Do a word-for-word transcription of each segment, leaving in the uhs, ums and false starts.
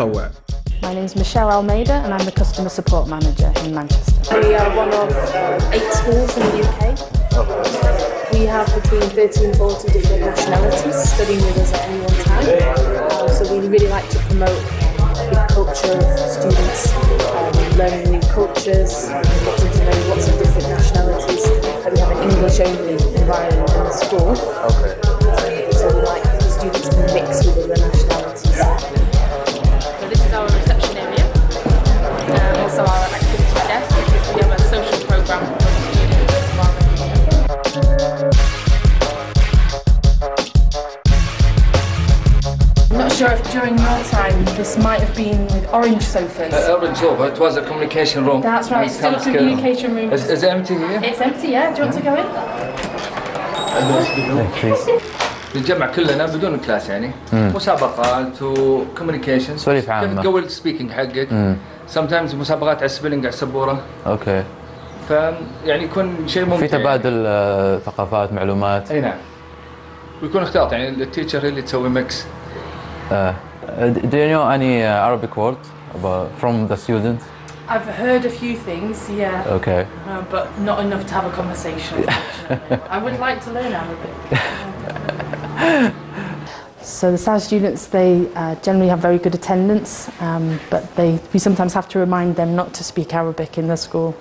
المتطوع. My name is Michelle Almeida and I'm the Customer Support Manager in Manchester. We are one of um, eight schools in the U K. We have between thirty and forty different nationalities studying with us at any one time. Uh, so we really like to promote the culture of students, um, learning new cultures, getting to know lots of different nationalities. And we have an English-only environment in the school. Okay. So we like the students to mix with other nationalities. So this is our reception area, and also our activities desk, because we have a social programme for the students while they're here. I'm not sure if during your time this might have been with orange sofas. Uh, orange sofa, it was a communication room. That's right, it's still a communication room. Is, is it empty here? It's empty, yeah. Do you want to go in? نتجمع كلنا بدون كلاس يعني مسابقات وكوميونيكيشن سواليف عامة كيف تقوي السبيكينج حقك سمتايمز مسابقات على السبيلنج على السبورة اوكي فيعني يكون شيء ممتع في تبادل آه، ثقافات معلومات اي نعم ويكون اختلاط يعني التيتشر اللي تسوي ميكس uh, Do you know any uh, Arabic words about, from the students? I've heard a few things, yeah. Okay. Uh, but not enough to have a conversation, unfortunately. I would like to learn Arabic. So the S A D students, they uh, generally have very good attendance, um, but they, we sometimes have to remind them not to speak Arabic in the school.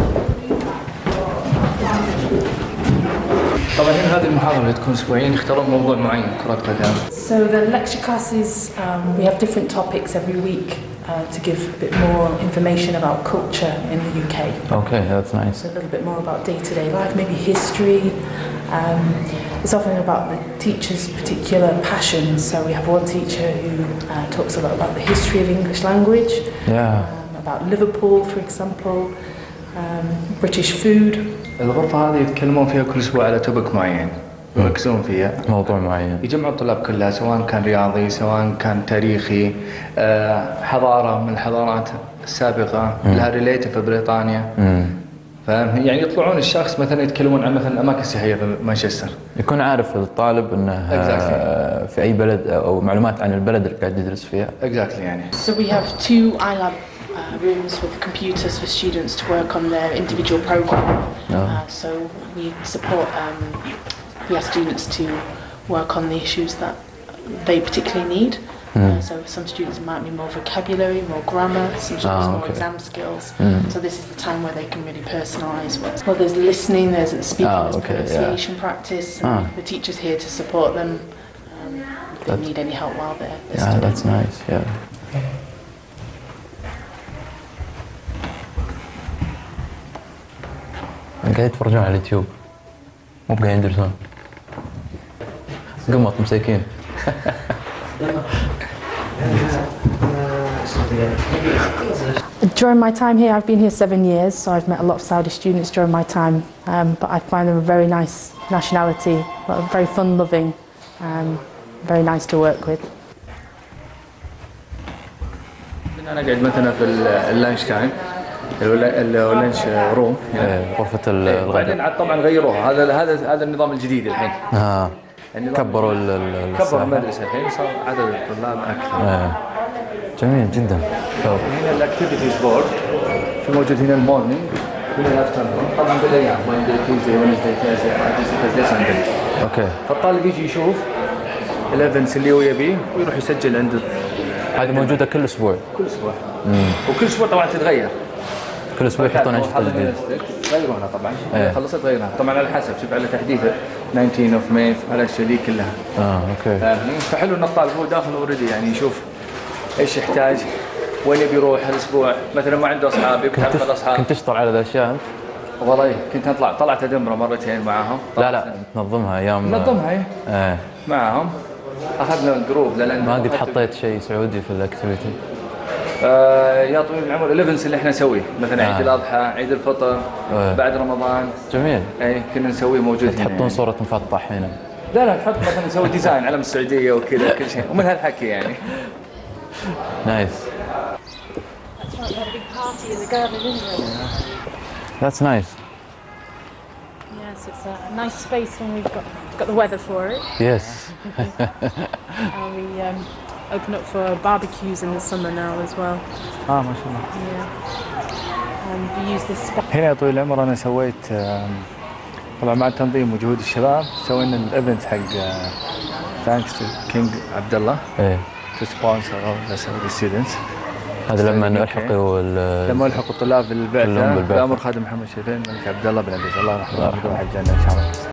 طبعا هنا هذه المحاضرة اللي تكون أسبوعيا يختارون موضوع معين كرة قدم. So the lecture classes, um, we have different topics every week uh, to give a bit more information about culture in the U K. Okay, that's nice. So a little bit more about day-to-day life, maybe history. Um, it's often about the teacher's particular passions. So we have one teacher who uh, talks a lot about the history of English language. Yeah. Um, about Liverpool, for example, um, British food. الغرفة هذه يتكلمون فيها كل أسبوع على توبك معين يركزون فيها موضوع معين يجمعوا الطلاب كلها سواء كان رياضي سواء كان تاريخي حضارة من الحضارات السابقة لها ريليتي في بريطانيا فاهم يعني يطلعون الشخص مثلا يتكلمون عن مثلا أماكن سياحية في مانشستر يكون عارف الطالب انه exactly. في أي بلد أو معلومات عن البلد اللي قاعد يدرس فيها. Exactly يعني. So we have two iLab Uh, rooms with computers for students to work on their individual program. Oh. Uh, so we support, um, we ask students to work on the issues that they particularly need. Mm. Uh, so some students might be more vocabulary, more grammar, some students oh, more okay. exam skills. Mm. So this is the time where they can really personalise what. Well, there's listening, there's speaking, oh, there's okay, pronunciation yeah. practice. And ah. the teacher's here to support them um, if they that's, need any help while they're, they're yeah, studying. That's nice, yeah. قاعد يتفرجون على اليوتيوب مو قاعد يدرسون قمط مساكين During my time here, I've been here seven years, so I've met a lot of Saudi students during my time, um, but I find them a very nice nationality, very fun-loving, um, very nice to work with. أنا قاعد مثلا في اللانش تايم اللانش روم غرفة الغداء بعدين عاد طبعا غيروها هذا هذا هذا النظام الجديد الحين اه كبروا كبروا المدرسة الحين صار عدد الطلاب أكثر آه. جميل جدا هنا الاكتيفيتيز بورد في موجود هنا المورنينج هنا الافتر طبعا بالايام ويندي تيوزداي وينزداي ثيرزداي فرايداي سانداي اوكي فالطالب يجي يشوف الايفنتس اللي هو يبيه ويروح يسجل عند هذه موجودة كل اسبوع كل اسبوع وكل اسبوع طبعا تتغير كل اسبوع يحطون انشطة جديدة يغيرونها طبعا ايه. خلصت غيرها طبعا على حسب شوف على تحديث تسعتاشر اوف ماي على الاشياء دي كلها اه اوكي فحلو ان الطالب هو داخل اوريدي يعني يشوف ايش يحتاج وين يبي يروح هالاسبوع مثلا ما عنده اصحاب يبي يتعرف على اصحاب كنت تشتغل على الاشياء انت؟ والله كنت اطلع طلعت ادمره مرتين معاهم لا لا تنظمها ايام نظمها ايه ايه معاهم اخذنا جروب لان ما قد حطيت شيء سعودي في الاكتيفيتي آه يا طويل العمر الايفنتس اللي احنا نسويه مثلا آه. عيد الاضحى عيد الفطر آه. بعد رمضان جميل اي كنا نسويه موجود هنا تحطون يعني. صورة مفطح هنا لا لا نحط مثلا نسوي ديزاين علم السعوديه وكذا كل شيء ومن هالحكي يعني نايس That's nice. Yes, it's a nice space when we've got got the weather for it. Yes. and we um, open up for barbecues in the summer now as well. اه ما شاء الله. Yeah. Um, we use this. هنا يا طويل العمر انا سويت طبعا مع التنظيم وجهود الشباب سوينا الايفنت حق ثانكس تو كينج عبد الله. ايه. تو سبونسر او ذا ستودنتس. هذا لما الحقوا لما الحقوا الطلاب بالبعثه بامر خادم محمد شريفين الملك عبد الله بن عبد الله رحمه الله يرحمه الجنه ان شاء الله.